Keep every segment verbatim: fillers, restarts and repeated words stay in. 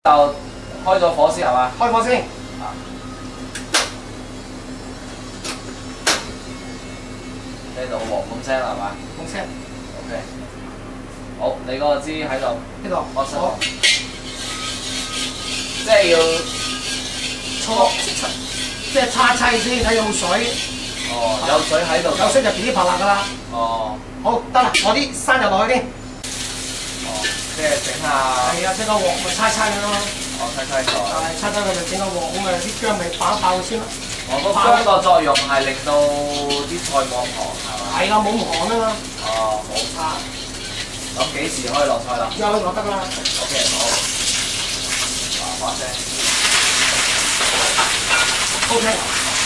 就開咗火先係嘛？ 開火先。 啊。聽到黃咁聲啦係嘛？ 冇聲。 O K。好，你嗰個支喺度。 呢度。 我識。即係要搓，即係叉砌先睇有水。 哦，有水喺度。 有水就噼哩啪啦㗎啦。 哦。 好，得啦，我啲生就落去先。 哦，即係整下。 係啊，整個鑊咪猜猜佢咯。 哦，猜猜佢。 係，猜猜佢就整個鑊咁啊，啲薑咪爆一爆佢先咯。 哦，個薑個作用係令到啲菜冇咁寒係嘛？ 係啦，冇咁寒啊嘛。 哦，好。啊。咁幾時可以落菜啦？ 之後落得啦。 O K， 好。啊，把聲。 O K。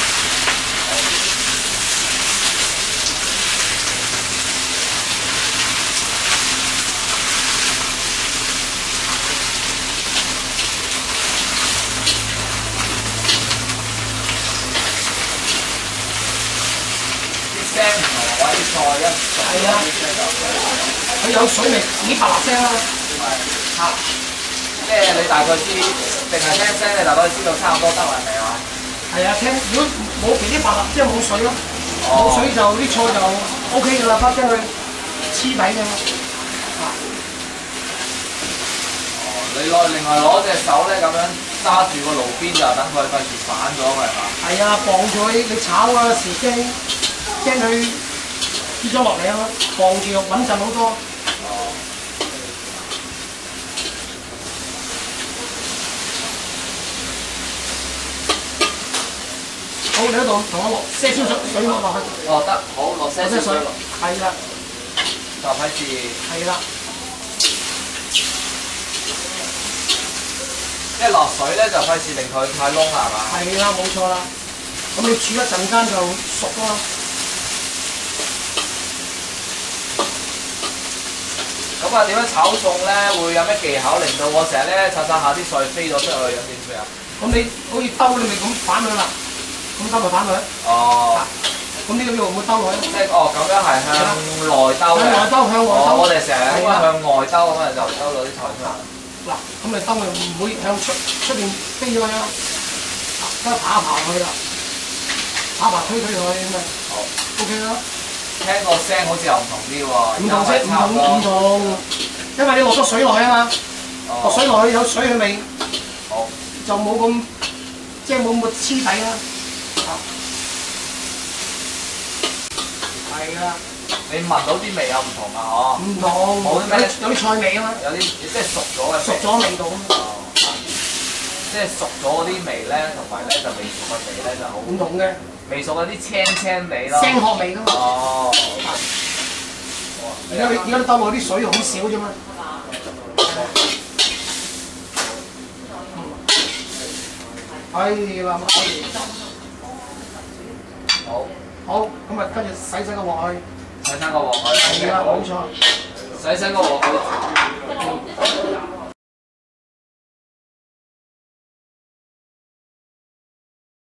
聲唔同或者菜一熟啲聲就佢有水味，噼啪啦聲啦。 係嚇，即係你大概知，定係聽聲你大概知道差唔多得啦，係咪啊？ 係啊，聽如果冇噼哩啪啦，即係冇水咯。冇水就啲菜就 O K 㗎啦，不將佢黐底嘅。啊。 哦，你攞另外攞隻手咧咁樣揸住個爐邊就等佢費事反咗佢係嘛？ 係啊，磅住佢，你炒嗰時驚驚佢跌咗落嚟啊嘛，磅住穩陣好多。 哦。 好，你喺度同我落些少水水落落去。 哦，得，好，落些少水落。 係啦。 就費事。 係啦。 一落水咧就費事令佢太燶啦係嘛？ 係啦，冇錯啦。咁你煮一陣間就熟啦。 咁啊點樣炒餸咧？會有咩技巧令到我成日咧炒炒下啲菜飛咗出去咁點算啊？ 咁你好似兜你咪咁反佢啦，咁兜咪反佢。 哦。 咁呢個要唔會兜落去？ 即係哦，咁樣係向內兜嘅。 向內兜，向外兜。 我哋成日應該向外兜咁啊，就兜到啲菜出嚟。 嗱，咁你兜咪唔會向出出邊飛咗去啊？得爬一爬佢啦，爬一爬推推佢咁啊。 好。 O K 啦。 聽個聲好似又唔同啲喎。 唔同聲，唔同唔同，因為你落咗水落去啊嘛。落水落去有水嘅味。 好。 就冇咁即係冇咁黐底啦。係啊。 你聞到啲味有唔同啊？嗬。 唔同。 冇啲咩？ 有啲菜味啊嘛。 有啲即係熟咗嘅。 熟咗味道啊嘛。 即係熟咗嗰啲味咧，同埋咧就未熟嘅味咧就好。 唔同嘅。未熟嗰啲青青味咯。 腥殼味㗎嘛。哦。而家而家兜落啲水好少啫嘛。係啦， 好。 好，咁啊跟住洗洗個鑊去。 洗洗個鑊去。 係啦，冇錯。 洗洗個鑊去。